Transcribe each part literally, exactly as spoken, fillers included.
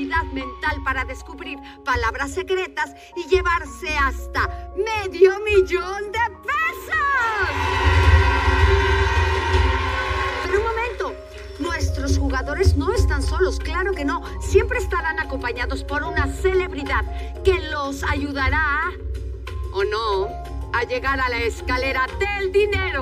capacidad mental para descubrir palabras secretas y llevarse hasta medio millón de pesos. Pero un momento, nuestros jugadores no están solos, claro que no. Siempre estarán acompañados por una celebridad que los ayudará, o no, a llegar a la escalera del dinero.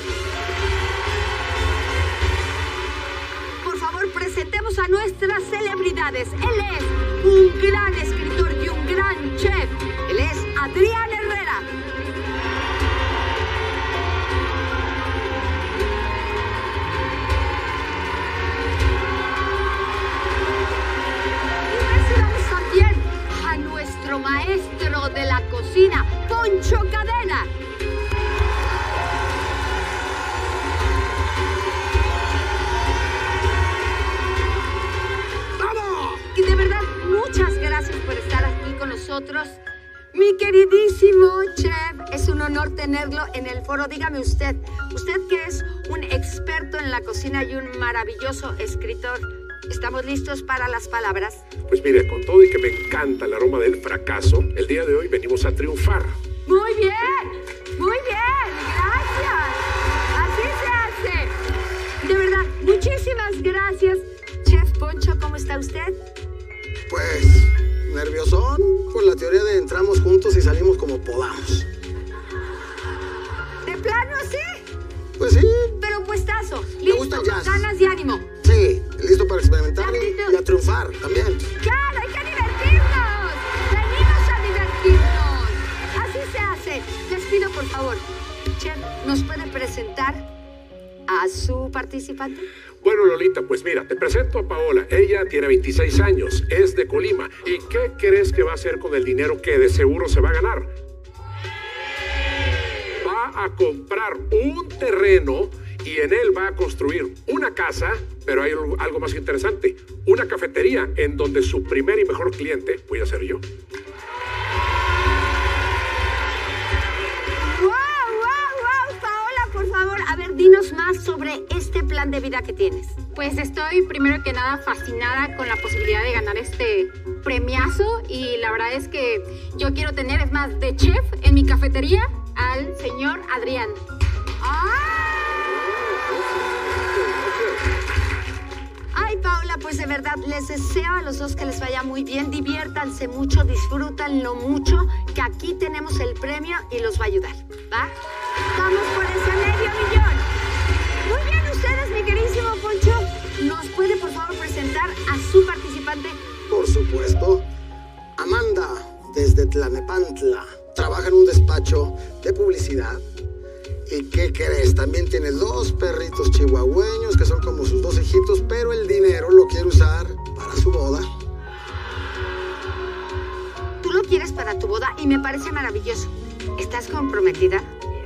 Por favor, presentemos a nuestras celebridades. Él es un gran escritor y un gran chef. Él es Adrián Herrera. Nuestro maestro de la cocina, Poncho Cadena. ¡Vamos! Y de verdad, muchas gracias por estar aquí con nosotros. Mi queridísimo chef, es un honor tenerlo en el foro. Dígame usted, usted que es un experto en la cocina y un maravilloso escritor, ¿estamos listos para las palabras? Pues mire, con todo y que me encanta el aroma del fracaso, el día de hoy venimos a triunfar. Muy bien, muy bien, gracias. Así se hace. De verdad, muchísimas gracias. Chef Poncho, ¿cómo está usted? Pues, nerviosón, por la teoría de entramos juntos y salimos como podamos. ¿De plano así? Pues sí. Pero puestazo, Me gusta listo, el con jazz. ganas y ánimo. Sí, listo para experimentar y, Actitud. y a triunfar también. ¡Claro, hay que divertirnos! ¡Venimos a divertirnos! Así se hace. Les pido, por favor, chef, ¿nos puede presentar a su participante? Bueno, Lolita, pues mira, te presento a Paola. Ella tiene veintiséis años, es de Colima. ¿Y qué crees que va a hacer con el dinero que de seguro se va a ganar? Va a comprar un terreno y en él va a construir una casa, pero hay algo más interesante, una cafetería en donde su primer y mejor cliente voy a ser yo. ¡Wow, wow, wow! Paola, por favor, a ver, dinos más sobre este plan de vida que tienes. Pues estoy primero que nada fascinada con la posibilidad de ganar este premiazo y la verdad es que yo quiero tener, es más, de chef en mi cafetería al señor Adrián. Ay, Paola, pues de verdad les deseo a los dos que les vaya muy bien. Diviértanse mucho, disfrútanlo mucho, que aquí tenemos el premio y los va a ayudar, ¿va? Vamos por ese medio millón. Muy bien, ustedes, mi queridísimo Poncho, ¿nos puede por favor presentar a su participante? Por supuesto. Amanda, desde Tlanepantla, trabaja en un despacho de publicidad. ¿Y qué crees? También tiene dos perritos chihuahueños que son como sus dos hijitos, pero el dinero lo quiere usar para su boda. Tú lo quieres para tu boda y me parece maravilloso. ¿Estás comprometida?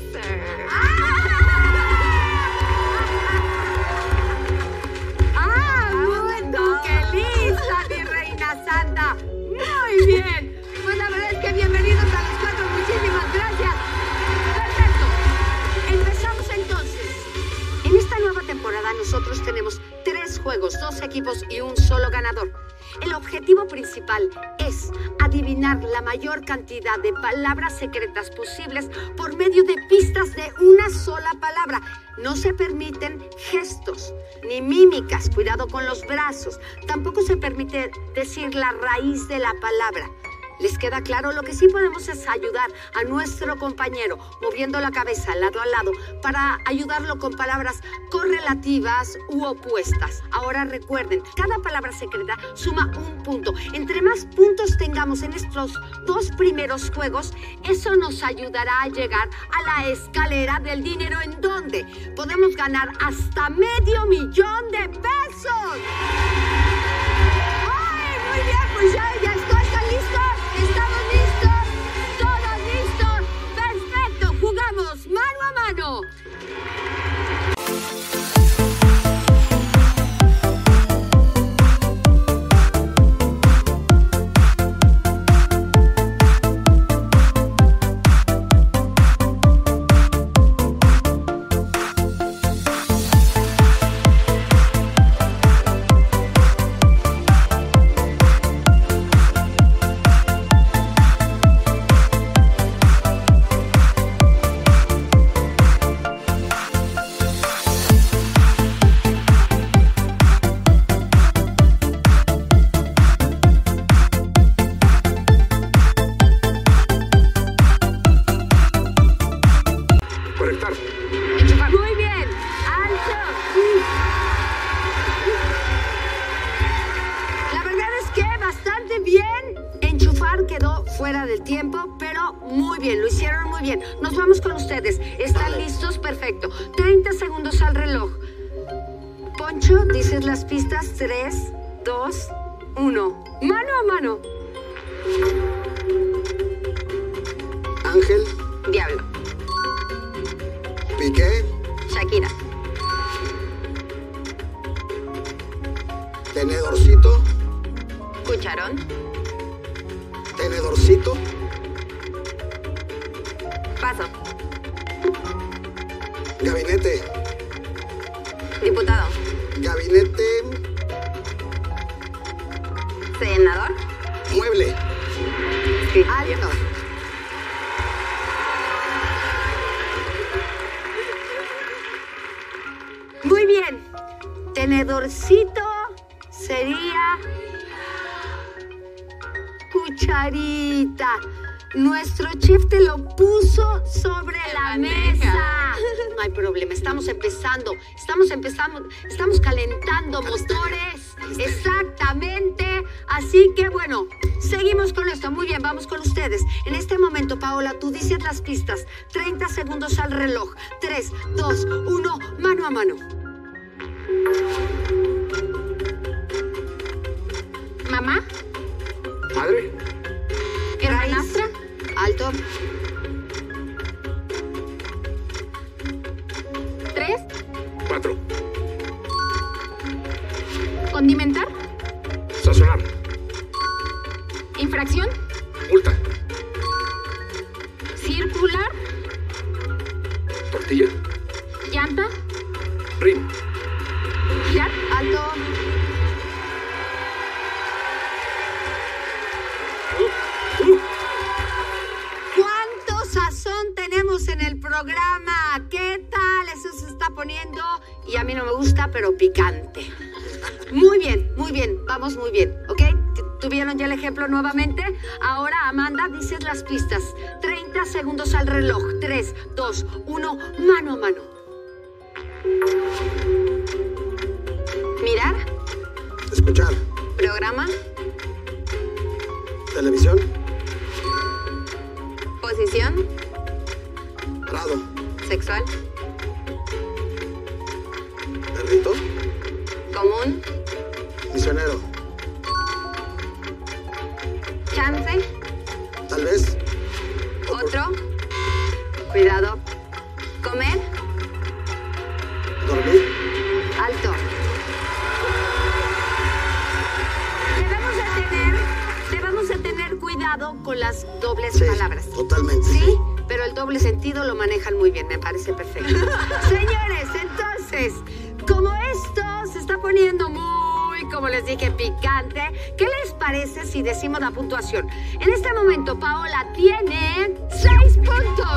¡Ah, bueno! ¡Qué lista, mi reina santa! ¡Muy bien! Pues la verdad es que bienvenidos a los cuatro. Muchísimas gracias. Perfecto. Empezamos entonces. En esta nueva temporada nosotros tenemos tres juegos, dos equipos y un solo ganador. El objetivo principal es adivinar la mayor cantidad de palabras secretas posibles por medio de pistas de una sola palabra. No se permiten gestos ni mímicas. Cuidado con los brazos. Tampoco se permite decir la raíz de la palabra. ¿Les queda claro? Lo que sí podemos es ayudar a nuestro compañero moviendo la cabeza lado a lado para ayudarlo con palabras correlativas u opuestas. Ahora recuerden, cada palabra secreta suma un punto. Entre más puntos tengamos en estos dos primeros juegos, eso nos ayudará a llegar a la escalera del dinero, en donde podemos ganar hasta medio millón de pesos. ¡Ay, muy bien! Pues ya, ya estoy. ¿Están listos? ¿Estamos listos? ¿Todos listos? ¡Perfecto! ¡Jugamos mano a mano! chicos, vamos con ustedes. ¿Están Vale. listos? Perfecto. treinta segundos al reloj. Poncho, dices las pistas. tres, dos, uno. Mano a mano. Ángel, Diablo. Piqué, Shakira. tenedorcito, Cucharón. tenedorcito, Paso. gabinete, Diputado. gabinete, Senador. mueble, Alto. Muy bien. Tenedorcito sería cucharita. Nuestro chef te lo puso sobre la mesa. No hay problema, estamos empezando, estamos empezando, estamos calentando motores. Exactamente. Así que bueno, seguimos con esto. Muy bien, vamos con ustedes. En este momento, Paola, tú dices las pistas. treinta segundos al reloj. tres, dos, uno, mano a mano. Mamá, Madre, hermanastra, Alto. tres, cuatro. condimentar, Sazonar. infracción, Multa. circular, Tortilla. llanta, Rin. girar, Alto. Uh, uh. ¿Cuánto sazón tenemos en el programa? ¿Qué tal? Eso se está poniendo, y a mí no me gusta, pero picante. Muy bien, muy bien, vamos muy bien, ¿ok? ¿Tuvieron ya el ejemplo nuevamente? Ahora, Amanda, dices las pistas. treinta segundos al reloj. tres, dos, uno, mano a mano. Mirar, escuchar, programa, televisión, posición, prado, sexual, perrito, común, misionero, chance, tal vez, otro, cuidado, comer, dormir, alto. Debemos de tener, debemos de tener cuidado con las dobles sí, palabras. totalmente. Sí, pero el doble sentido lo manejan muy bien, me parece perfecto. Señores, entonces, como esto se está poniendo muy, como les dije, picante, ¿qué les parece si decimos la puntuación? En este momento, Paola tiene seis puntos.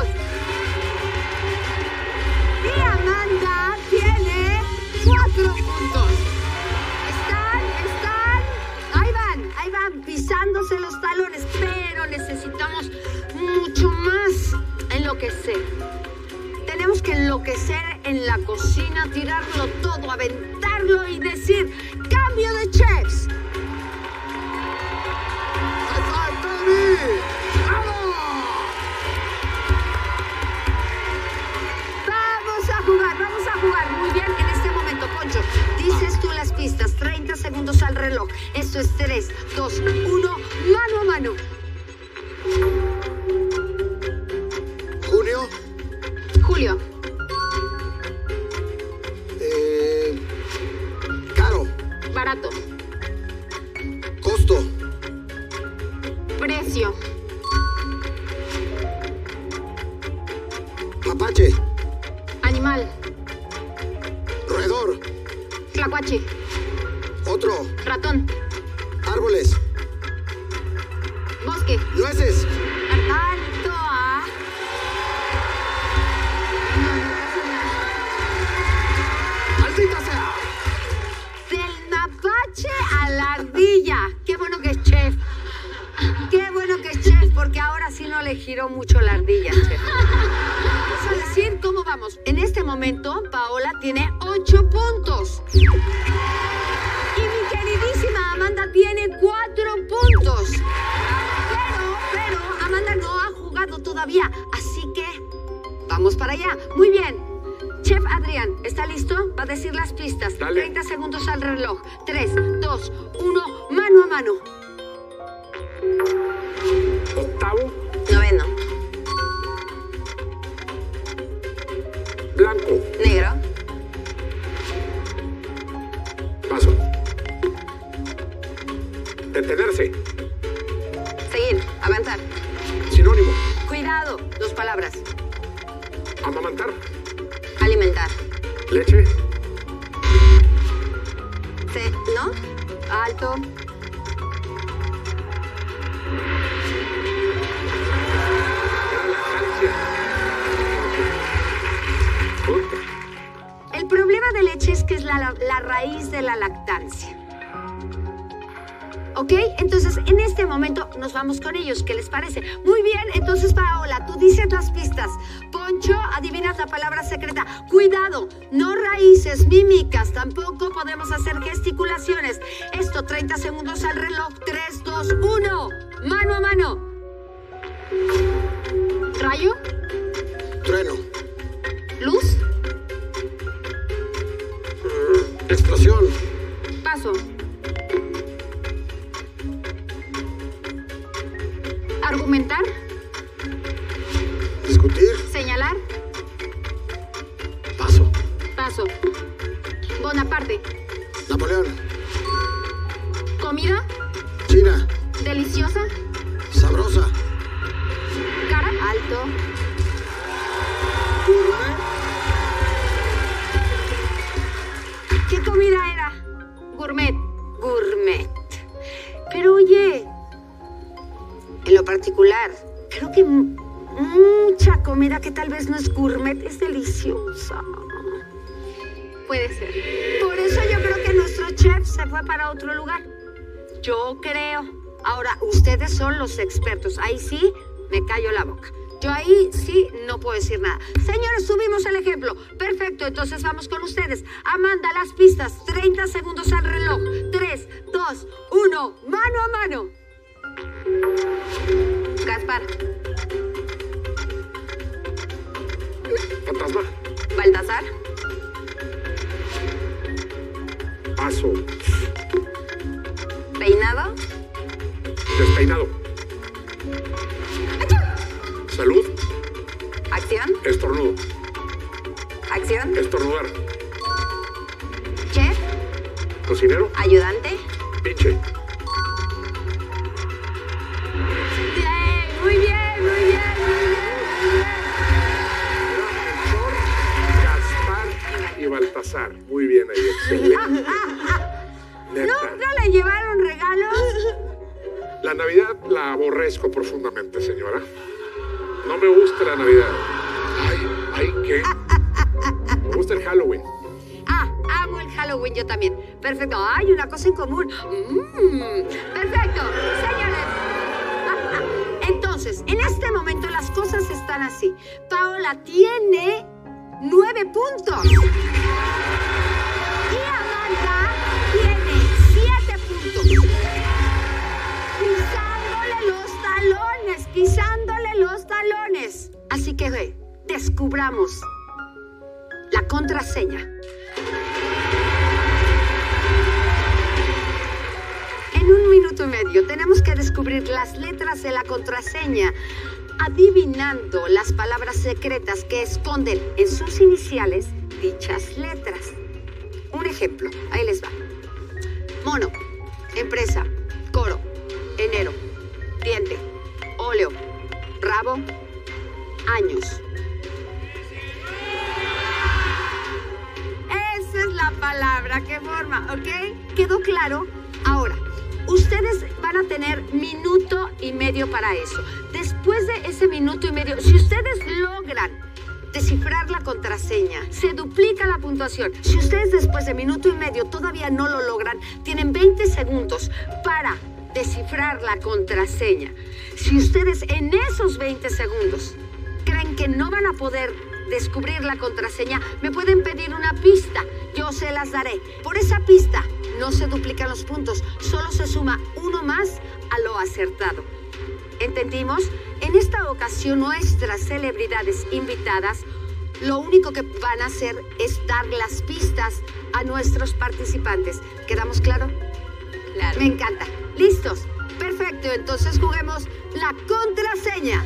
Y Amanda tiene cuatro puntos. Están, están, ahí van, ahí van, pisándose los talones, pero necesitamos mucho más enloquecer. Tenemos que enloquecer en la cocina, tirarlo todo, aventarlo y decir, ¡cambio de chefs! ¡High five, baby! ¡Vamos! Vamos a jugar, vamos a jugar. Muy bien, en este momento, Poncho, dices tú las pistas, treinta segundos al reloj. Esto es tres, dos, uno, mano a mano. Junio, Julio, eh, caro, barato, costo, precio, mapache, animal, roedor, tlacuache, otro, ratón, árboles, bosque, nueces, Alto a... maldita sea. Del mapache a la ardilla. Qué bueno que es chef. Qué bueno que es chef, porque ahora sí no le giró mucho la ardilla, chef. Vamos a decir cómo vamos. En este momento, Paola tiene ocho puntos. Y mi queridísima Amanda tiene cuatro puntos. Pero, pero, Amanda no ha jugado todavía. Así que Vamos para allá. Muy bien. Chef Adrián, ¿está listo? Va a decir las pistas. Dale. treinta segundos al reloj. tres, dos, uno, mano a mano. Octavo, Noveno. blanco. Negro. Paso. Detenerse. Seguir. Avanzar. Sinónimo. Cuidado. Dos palabras. Amamantar. Alimentar. Leche. Se... ¿No? Alto. Lactancia. Fruta. El problema de leche es que es la, la, la raíz de la lactancia. ¿Ok? Entonces, en este momento nos vamos con ellos. ¿Qué les parece? Muy bien. Entonces, Paola, tú dices las pistas. Poncho, adivinas la palabra secreta. Cuidado, no raíces, mímicas. Tampoco podemos hacer gesticulaciones. Esto, treinta segundos al reloj. tres, dos, uno. Mano a mano. Rayo, Trueno. luz, Explosión. paso. Argumentar, Discutir. señalar, Paso. paso. Bonaparte, Napoleón. comida, China. deliciosa, Sabrosa. cara, Alto. ¿Qué comida era? gourmet, Gourmet. Pero oye, en lo particular, creo que m- mucha comida que tal vez no es gourmet es deliciosa. puede ser. Por eso yo creo que nuestro chef se fue para otro lugar. Yo creo. Ahora, ustedes son los expertos. Ahí sí me callo la boca. Yo ahí sí no puedo decir nada. Señores, subimos el ejemplo. Perfecto, entonces vamos con ustedes. Amanda, las pistas. treinta segundos al reloj. tres, dos, uno. Mano a mano. Gaspar. Fantasma. Baltasar. Paso. Peinado. Despeinado. Salud. Acción. Estornudo. Acción. Estornudar. Chef. Cocinero. Ayudante. Pinche. Bien, muy bien, muy bien, muy bien. Gaspar y Baltasar. Muy bien ahí, excelente. Neta. ¿No, no le llevaron regalos? La Navidad la aborrezco profundamente, señora. No me gusta la Navidad. Ay, ay, ¿qué? Me gusta el Halloween. Ah, amo el Halloween, yo también. Perfecto. Hay una cosa en común. Mm, perfecto. Señores. Entonces, en este momento las cosas están así. Paola tiene nueve puntos. Y Amanda tiene siete puntos. Pisándole los talones, pisándole los talones. Así que, ve, descubramos la contraseña. En un minuto y medio tenemos que descubrir las letras de la contraseña, adivinando las palabras secretas que esconden en sus iniciales dichas letras. Un ejemplo, ahí les va. Mono, empresa, coro, enero, diente, óleo, rabo, años. Esa es la palabra que forma, ¿ok? ¿Quedó claro? Ahora, ustedes van a tener minuto y medio para eso. Después de ese minuto y medio, si ustedes logran descifrar la contraseña, se duplica la puntuación. Si ustedes después de minuto y medio todavía no lo logran, tienen veinte segundos para descifrar la contraseña. Si ustedes en esos veinte segundos creen que no van a poder descubrir la contraseña, me pueden pedir una pista. Yo se las daré. Por esa pista no se duplican los puntos, solo se suma uno más a lo acertado. ¿Entendimos? En esta ocasión, nuestras celebridades invitadas lo único que van a hacer es dar las pistas a nuestros participantes. ¿Quedamos claro? Claro. Me encanta. ¿Listos? Perfecto, entonces juguemos la contraseña.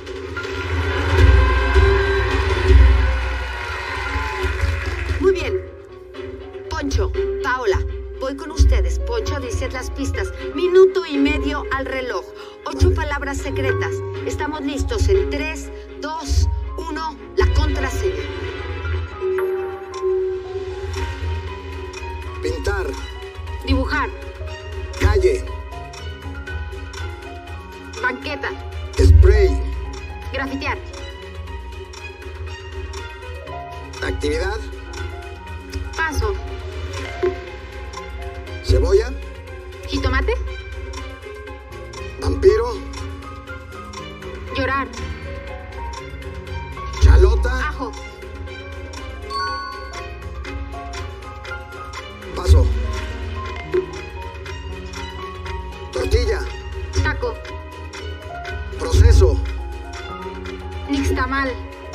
Muy bien. Poncho, Paola, voy con ustedes. Poncho, dice las pistas. Minuto y medio al reloj. Ocho palabras secretas. Estamos listos en tres, dos, uno, la contraseña. Pintar. Dibujar. Calle. Banqueta. Spray. Grafitear. Actividad. Paso. Cebolla. Jitomate. Vampiro. Llorar. Chalota. Ajo. Paso. Tortilla. Taco. Proceso. Nixtamal.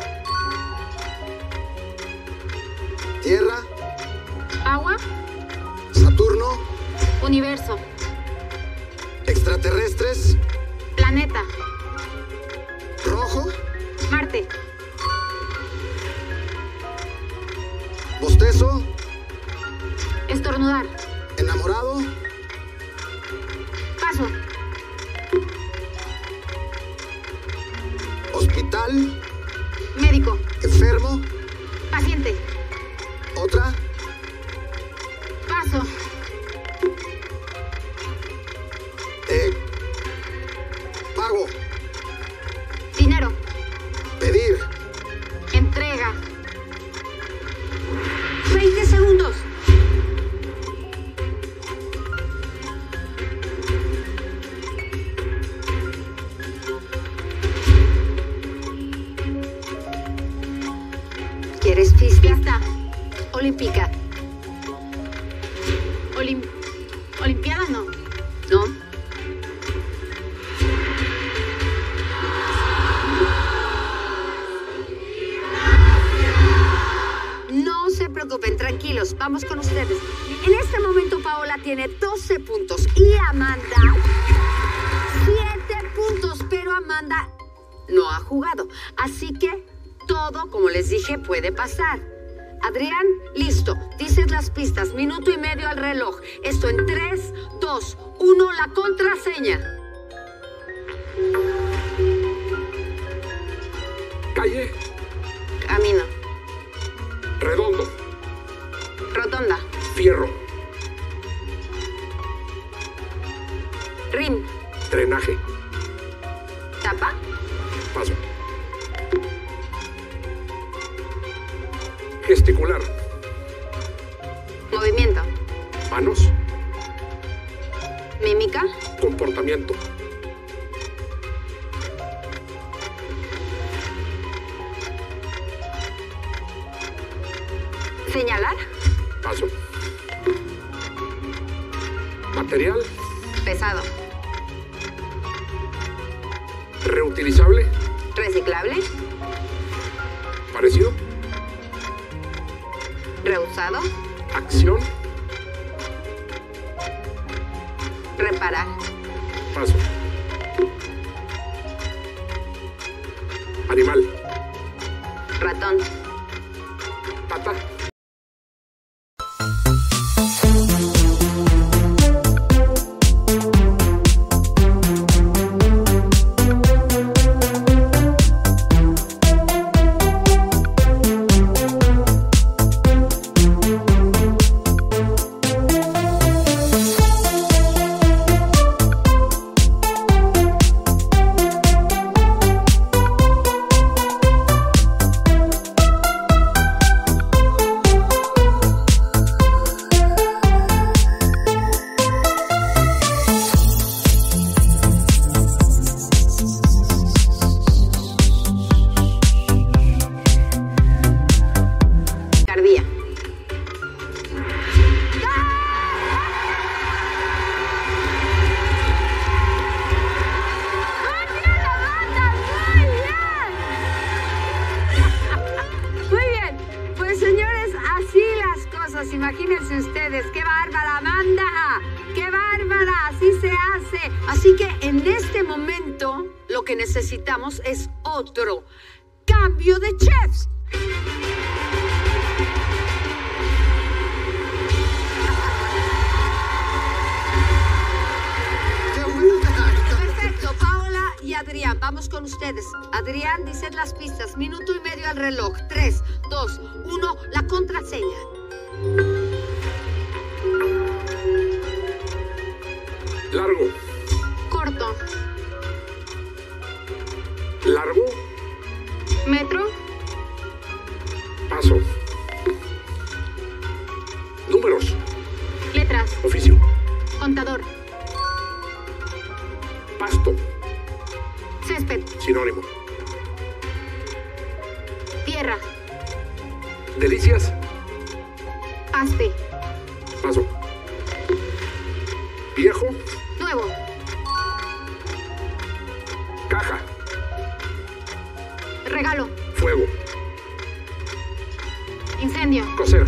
Tierra. Agua. Saturno. Universo. Extraterrestres. Planeta. Rojo. Marte. Bostezo. Estornudar. Enamorado. Paso. Hospital. Médico. Enfermo. Paciente. Otra. Paso. Eh, pago. Dinero. Pedir. Entrega. veinte segundos. ¿Quieres pista? Pista. Olímpica. Olim... Olimpiada no. ¿No? No se preocupen, tranquilos, vamos con ustedes. En este momento Paola tiene doce puntos y Amanda siete puntos, pero Amanda no ha jugado. Así que todo, como les dije, puede pasar. Adrián, listo. Dices las pistas, minuto y medio al reloj. Esto en tres, dos, uno, la contraseña. Calle. Camino. Redondo. Rotonda. Fierro. Rin. Drenaje. Tapa. Paso. Gesticular. Movimiento. Manos. Mímica. Comportamiento. Señalar. Paso. Material. Pesado. Reutilizable. Reciclable. Parecido. Reusado. Acción. Reparar. Paso. Animal. Ratón. Pata. todos, imagínense ustedes. ¡Qué bárbara, Amanda! ¡Qué bárbara! Así se hace. Así que en este momento lo que necesitamos es otro cambio de chefs. Perfecto, Paola y Adrián, vamos con ustedes. Adrián, dicen las pistas, minuto y medio al reloj. Tres, dos, uno, la contraseña. Largo. Corto. Largo. Metro. Paso. Números. Letras. Oficio. Contador. Pasto. Césped. Sinónimo. Tierra. Delicias. Paste. Paso. Viejo. Nuevo. Caja. Regalo. Fuego. Incendio. Coser.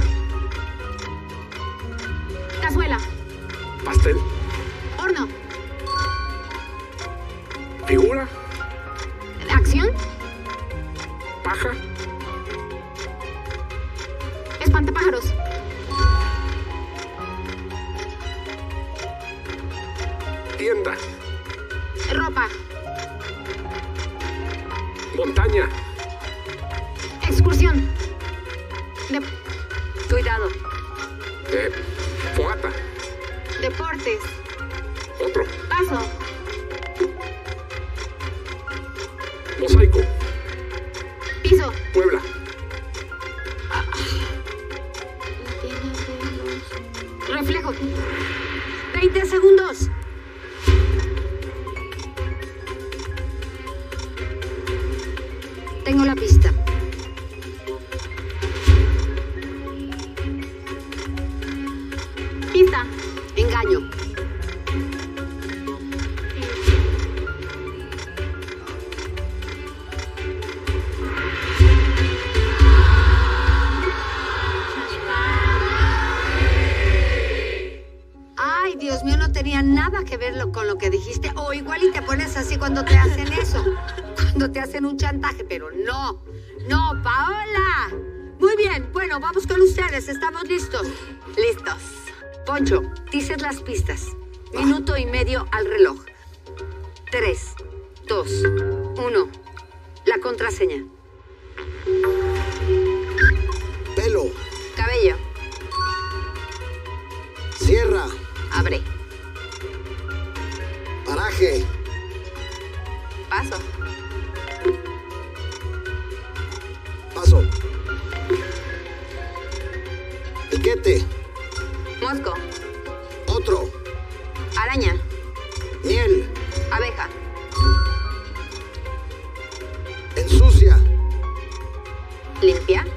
Cazuela. Pastel. Horno. Figura. Acción. Paja. Espantapájaros. Tienda. Ropa. Montaña. Excursión. De- Cuidado. Eh, fogata. deportes. Otro. Paso. Mosaico. Piso. Puebla. Reflejo. veinte segundos. Tengo la pista. Pista. Engaño. Ay, Dios mío, no tenía nada que ver lo- con lo que dijiste. O igual y te pones así cuando te hacen eso. Cuando te hacen un chantaje, pero no. No, Paola. Muy bien, bueno, vamos con ustedes. ¿Estamos listos? Listos. Poncho, dices las pistas. Minuto y medio al reloj. Tres, dos, uno. La contraseña. Pelo. Cabello. Sierra. Abre. Paraje. Paso. Paso. Piquete. Mosco. Otro. Araña. Miel. Abeja. Ensucia. Limpia.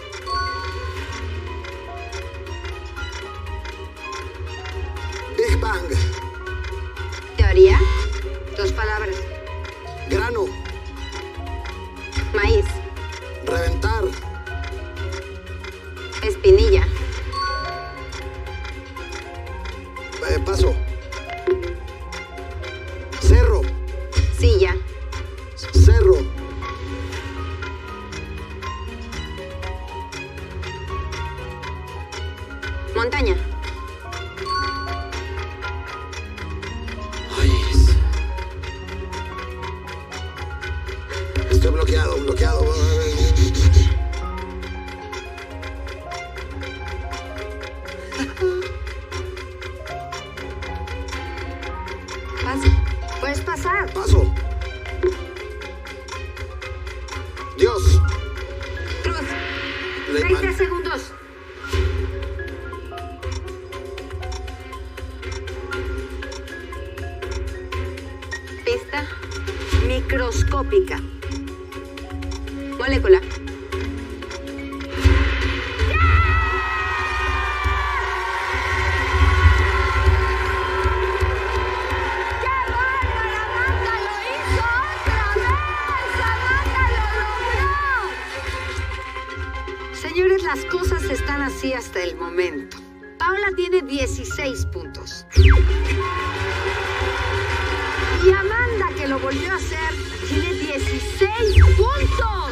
Big Bang. Teoría. Dos palabras. Grano. Maíz. Reventar. Espinilla. Eh, paso. Cerro. Silla. Cerro. Montaña. Ay, es- Estoy bloqueado, bloqueado. Pasa. Puedes pasar. Paso. Dios. Cruz. Leyman. veinte segundos. Pista. Microscópica. Molécula. ¡Qué bárbara! ¡Amanda lo hizo otra vez! ¡Amanda lo logró! Señores, las cosas están así, así hasta el momento. Paola tiene dieciséis puntos. Y Amanda, que lo volvió a hacer, tiene dieciséis puntos.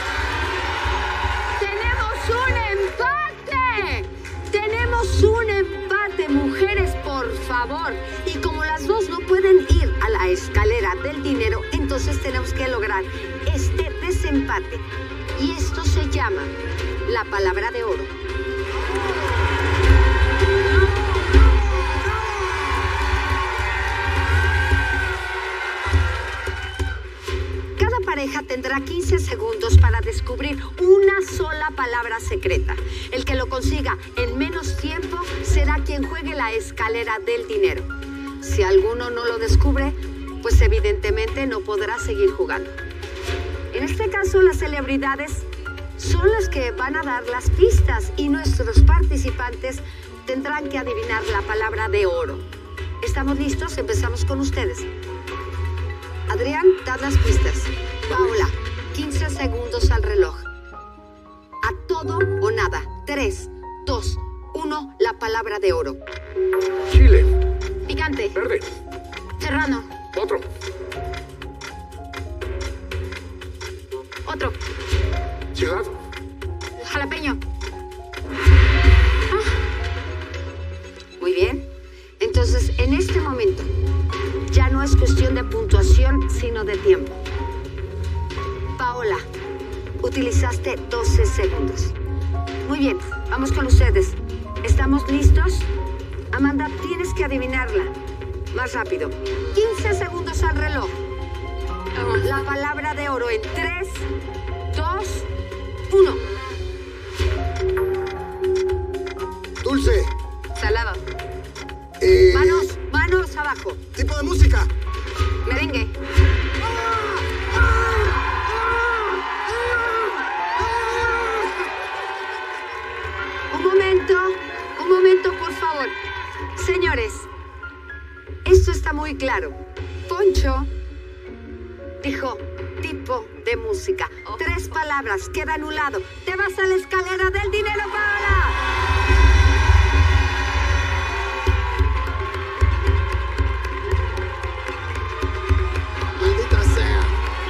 ¡Tenemos un empate! ¡Tenemos un empate, mujeres, por favor! Y como las dos no pueden ir a la escalera del dinero, entonces tenemos que lograr este desempate. Y esto se llama la palabra de oro. Cada pareja tendrá quince segundos para descubrir una sola palabra secreta. El que lo consiga en menos tiempo será quien juegue la escalera del dinero. Si alguno no lo descubre, pues evidentemente no podrá seguir jugando. En este caso, las celebridades son las que van a dar las pistas y nuestros participantes tendrán que adivinar la palabra de oro. ¿Estamos listos? Empezamos con ustedes. Adrián, dad las pistas. Paola, quince segundos al reloj. A todo o nada. tres, dos, uno, la palabra de oro. Chile. Picante. Verde. Serrano. Otro. Otro. Ciudad. Jalapeño. Muy bien. Entonces, en este momento, ya no es cuestión de puntuación, sino de tiempo. Paola, utilizaste doce segundos. Muy bien, vamos con ustedes. ¿Estamos listos? Amanda, tienes que adivinarla. Más rápido. quince segundos al reloj. La palabra de oro en tres, dos, uno. Dulce. Salado. Eh, Manos, manos abajo. Tipo de música. Merengue. Un momento, un momento, por favor. Señores, esto está muy claro. Poncho dijo tipo de música. Tres palabras, queda anulado. Te vas a la escalera del dinero, Paola. Maldita sea.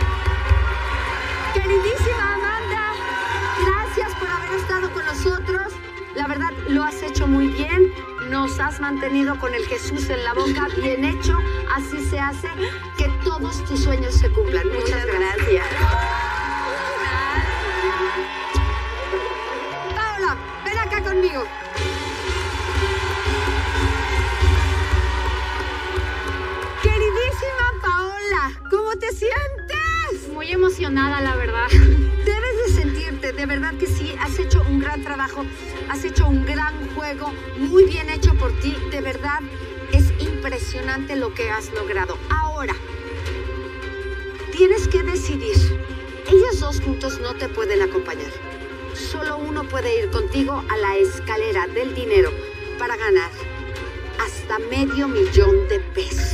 Queridísima Amanda, gracias por haber estado con nosotros. La verdad, lo has hecho muy bien. Nos has mantenido con el Jesús en la boca. Bien hecho. Así se hace. Que todos tus sueños se cumplan. Muchas, Muchas gracias. gracias. Paola, ven acá conmigo. Queridísima Paola, ¿cómo te sientes? Muy emocionada, la verdad. Debes de sentirte, de verdad que sí, has hecho un gran trabajo, has hecho un gran juego, muy bien hecho por ti, de verdad es impresionante lo que has logrado. Ahora, tienes que decidir, ellos dos juntos no te pueden acompañar, solo uno puede ir contigo a la escalera del dinero para ganar hasta medio millón de pesos.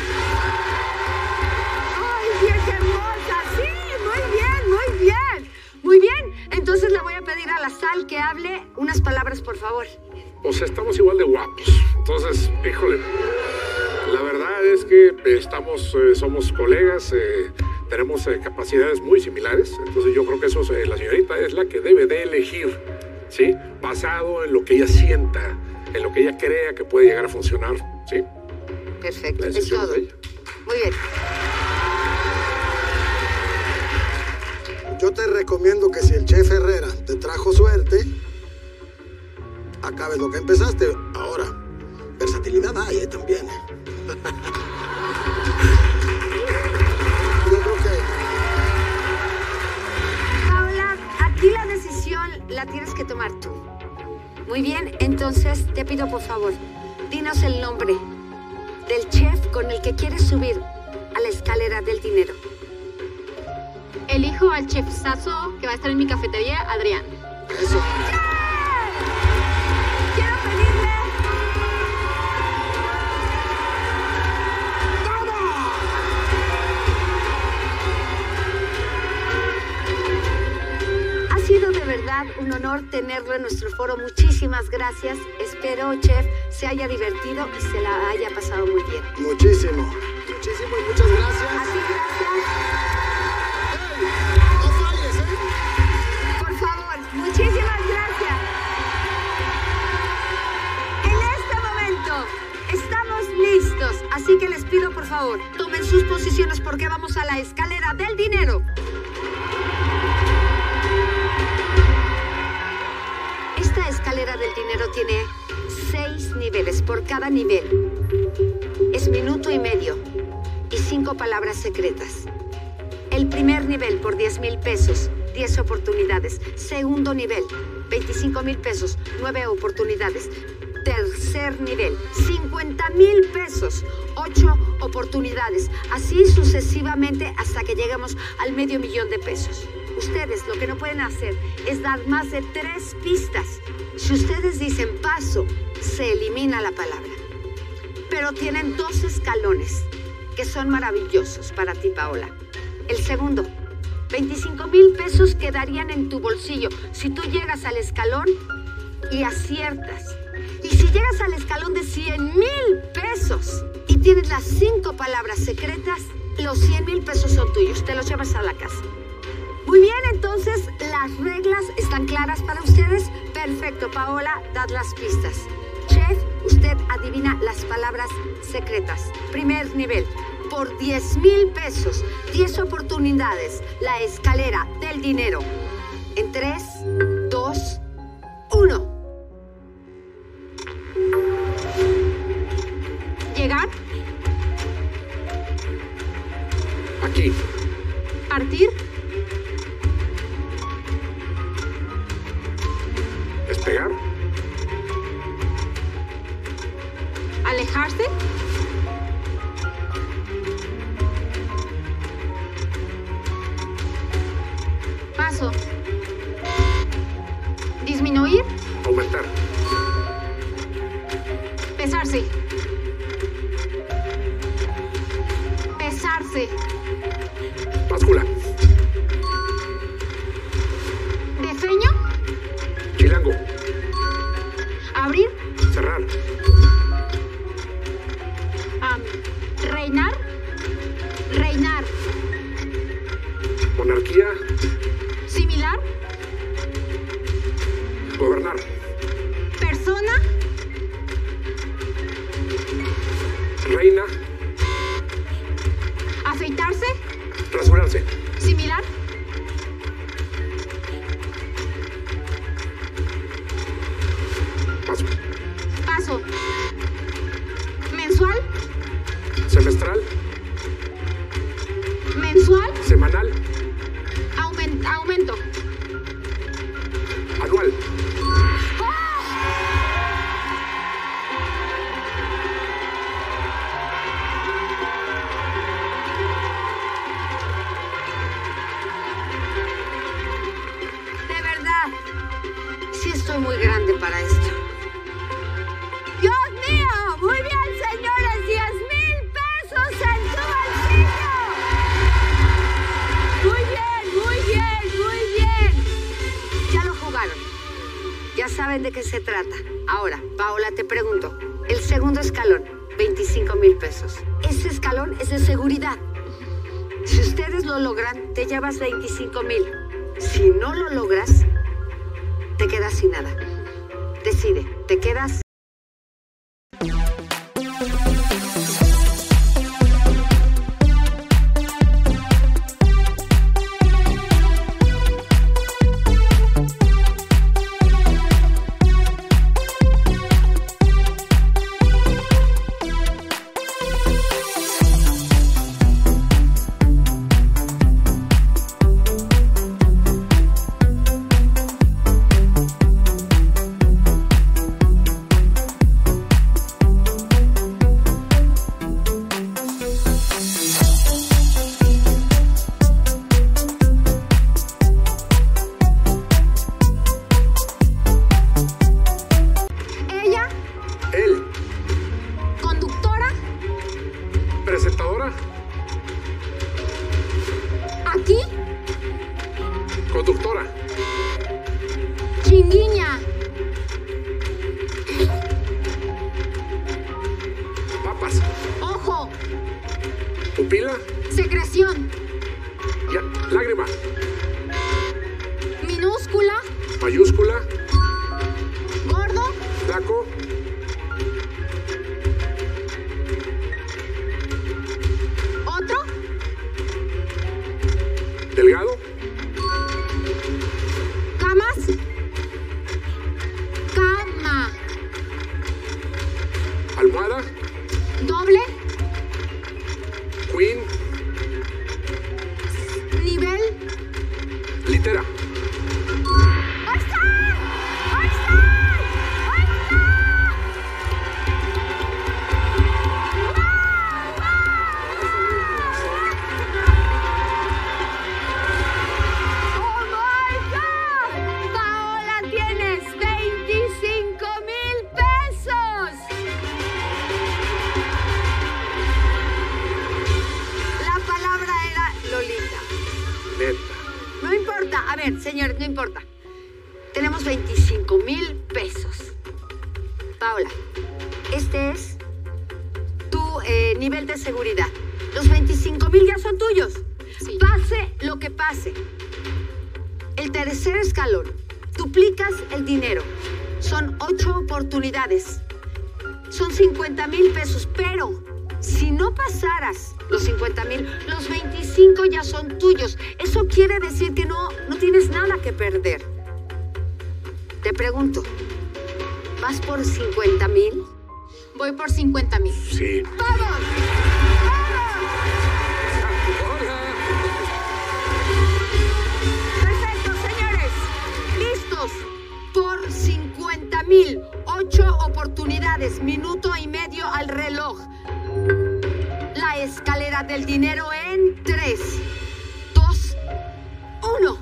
¡Ay, qué hermosa! Sí, muy bien, muy bien. Muy bien, entonces le voy a pedir a la sal que hable unas palabras, por favor. Pues estamos igual de guapos. Entonces, híjole, la verdad es que estamos, eh, somos colegas, eh, tenemos eh, capacidades muy similares. Entonces yo creo que eso, eh, la señorita es la que debe de elegir, ¿sí? Basado en lo que ella sienta, en lo que ella crea que puede llegar a funcionar, ¿sí? Perfecto, La es decisión todo. de ella. Muy bien. Yo te recomiendo que si el chef Herrera te trajo suerte, acabes lo que empezaste. Ahora, versatilidad hay eh, también. Yo creo que... Paola, aquí la decisión la tienes que tomar tú. Muy bien, entonces te pido por favor, dinos el nombre del chef con el que quieres subir a la escalera del dinero. Elijo al chef Sasso que va a estar en mi cafetería, Adrián. Eso. Quiero pedirle... Ha sido de verdad verdad un honor tenerlo en nuestro foro. Muchísimas gracias. Espero, chef, se haya divertido y se la haya pasado muy bien. Muchísimo, muchísimo y muchas gracias. Así, gracias. ¡Ey! ¡No falles, eh! Por favor, muchísimas gracias. En este momento estamos listos, así que les pido por favor, tomen sus posiciones porque vamos a la escalera del dinero. Esta escalera del dinero tiene seis niveles. Por cada nivel es minuto y medio y cinco palabras secretas. El primer nivel por diez mil pesos, diez oportunidades. Segundo nivel, veinticinco mil pesos, nueve oportunidades. Tercer nivel, cincuenta mil pesos, ocho oportunidades. Así sucesivamente hasta que lleguemos al medio millón de pesos. Ustedes lo que no pueden hacer es dar más de tres pistas. Si ustedes dicen paso, se elimina la palabra. Pero tienen dos escalones que son maravillosos para ti, Paola. El segundo, veinticinco mil pesos quedarían en tu bolsillo si tú llegas al escalón y aciertas. Y si llegas al escalón de cien mil pesos y tienes las cinco palabras secretas, los cien mil pesos son tuyos, te los llevas a la casa. Muy bien, entonces, ¿las reglas están claras para ustedes? Perfecto, Paola, dad las pistas. Chef, usted adivina las palabras secretas. Primer nivel, por diez mil pesos, diez oportunidades, la escalera del dinero. En tres, dos, uno. Llegar. Aquí. Partir. Despegar. Alejarse. Paso. Disminuir. Aumentar. Pesarse. Pesarse. Báscula. Defeño. Chilango. Abrir. Cerrar. Am, reinar. Reinar. Monarquía. Similar. Gobernar. Persona. Reina. Afeitarse. Rasurarse. Similar. Paso. Paso. Mensual. Semestral. Mensual. Semanal. Aumen- aumento. Anual. De verdad, sí estoy muy grande para esto. ¡Dios mío! Muy bien, señores, diez mil pesos en su bolsillo. Muy bien, muy bien, muy bien. Ya lo jugaron. Ya saben de qué se trata. Ahora, Paola, te pregunto. El segundo escalón, veinticinco mil pesos. Ese escalón es de seguridad. Si ustedes lo logran, te llevas veinticinco mil. Si no lo logras, te quedas sin nada. Decide, ¿te quedas? Pasa. Ojo. Pupila. Secreción. Ya. Lágrima. Minúscula. Mayúscula. Gordo. Flaco. Otro. Delgado. Camas. Cama. Almohada. Doble. Queen. Nivel. Litera. ¡Ahí está! ¡Ahí está! ¡Ahí está! ¡Oh, my God! Paola, tienes veinticinco mil pesos. La palabra era Lolita. Neta. No importa, a ver, señores, no importa. Tenemos veinticinco mil pesos. Paola, este es tu eh, nivel de seguridad. Los veinticinco mil ya son tuyos. Sí. Pase lo que pase. El tercer escalón, duplicas el dinero. Son ocho oportunidades. Son cincuenta mil pesos, pero si no pasaras los cincuenta mil, los veinticinco ya son tuyos. Eso quiere decir que no, no tienes nada que perder. Te pregunto, ¿vas por cincuenta mil? Voy por cincuenta mil. Sí. ¡Vamos! Hola. ¡Perfecto, señores! ¡Listos! Por cincuenta mil, ocho oportunidades, minuto y medio al reloj. La escalera del dinero en tres, dos, uno.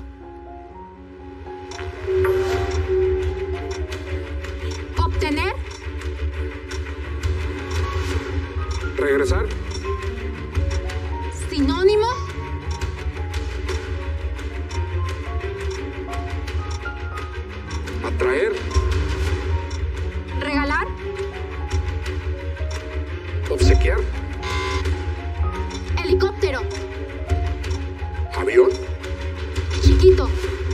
Obtener. Regresar. Sinónimo. Atraer. Regalar. Obsequiar. Helicóptero. Avión. Chiquito.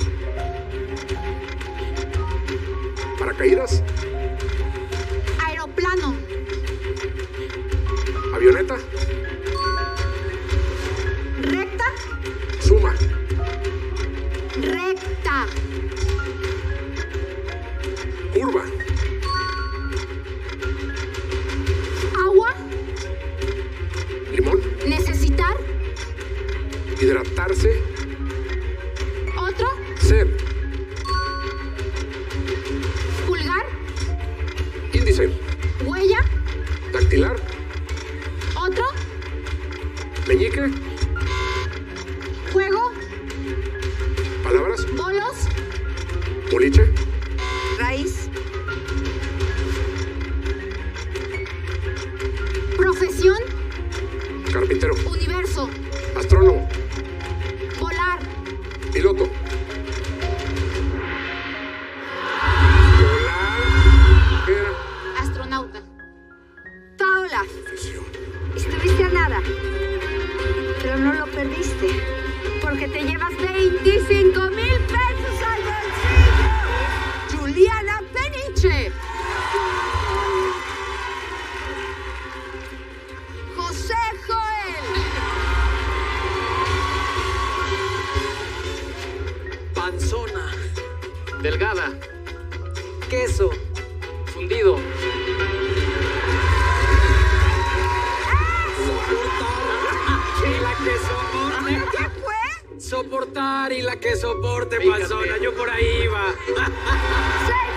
Paracaídas. Aeroplano. Avioneta. Recta. Suma. Recta. Curva. Agua. Limón. Necesitar. Hidratarse. Otro. Ser. Pulgar. Índice. Huella. Dactilar. Otro. Meñique. Juego. Palabras. Bolos. Boliche. Raíz. Profesión. Carpintero. Universo. Astrónomo. Volar. Piloto. Volar. ¿Qué era? Astronauta. Paola, Profesión. estuviste a nada, pero no lo perdiste, porque te llevas veinticinco mil pesos al bolsillo. Juliana Peniche. José Joel. Panzona. Delgada. Queso. Fundido. Soportar. Y la que soporte. ¿Qué fue? Soportar y la que soporte, panzona. Yo por ahí iba. Señores,